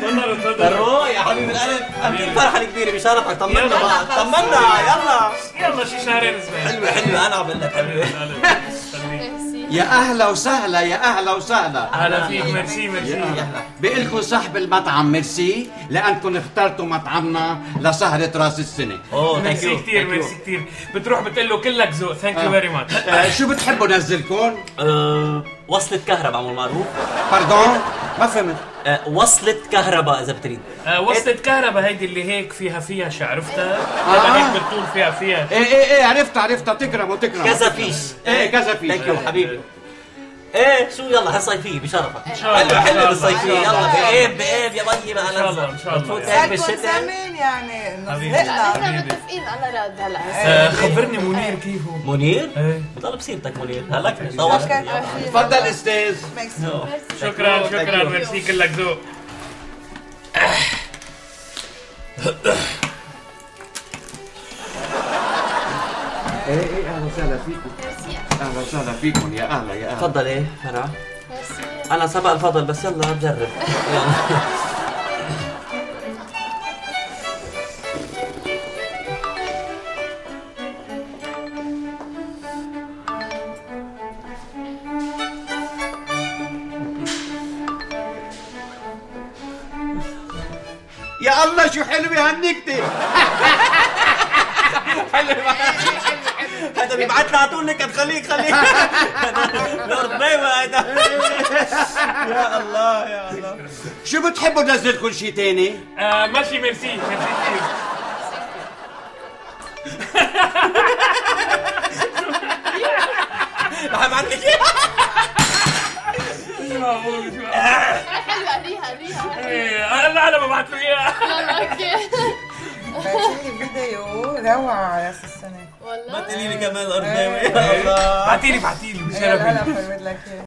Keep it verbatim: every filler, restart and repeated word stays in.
تفضلوا تفضلوا. روح يا حبيب القلب، اكيد فرحه كبيره بشرفك. طمنا بقى، طمنا يلا. يلا شي شهرين اسبوعين. حلوه حلوه، انا عم بقول لك حلوه. يا اهلا وسهلا، يا اهلا وسهلا. هلا فيك، ميرسي ميرسي. بقول لكم صاحب المطعم ميرسي لانكم اخترتوا مطعمنا لسهرة راس السنة. اوه ثانك ميرسي يو كثير، ميرسي كثير. بتروح بتقول له كلك ذوق. ثانك يو فيري ماتش. شو بتحبوا نزلكم؟ وصلة كهرباء عمو معروف. باردون؟ ما فهمت. أه وصلة كهرباء اذا بتريد. آه وصلة كهرباء هيدي اللي هيك فيها فيها عرفتها؟ تبع هيك بالطول فيها فيها. ايه ايه ايه عرفتها عرفتها. تكرموا تكرموا. كذا فيش. ايه كذا فيش. ثانك يو حبيبي. ايه شو يلا هالصيفية بشرفك. ان شاء الله. حلو حلو بالصيفية. يلا بقيب بقيب يا بيي بقى. ان شاء الله ان شاء الله. بتفوت هيك بالشتاء. زمان يعني انه حبيبي. زهقنا. احنا متفقين على رد هلا. آه خبرني منير كيفه. منير؟ ايه بضل بسيرتك منير. هلا طولت. تفضل استاذ. شكرا شكرا ميرسي كلك ذوق. ايه ايه اهلا وسهلا فيكم. اهلا وسهلا فيكم، يا اهلا يا اهلا. تفضل. ايه فرع. ميرسي. انا سبق الفضل بس يلا بجرب. يلا. يا الله شو حلوة هالنكتة. هذا بيبعت لي على طول نكت. خليك خليك. لورد بيبا هذا. يا الله يا الله. شو بتحبوا نزلكم شي تاني؟ آه ماشي ميرسي ميرسي كثير. رح ابعت لك حلوة ريها ريها. ايه لا انا ببعث له اياها. يلا اوكي. بعتيلي فيديو روعة راس السنة. والله. ما تقولي لي كمان الارض. يا الله. بعتيلي بعتيلي هلا بشرفي. فرود لك اياه.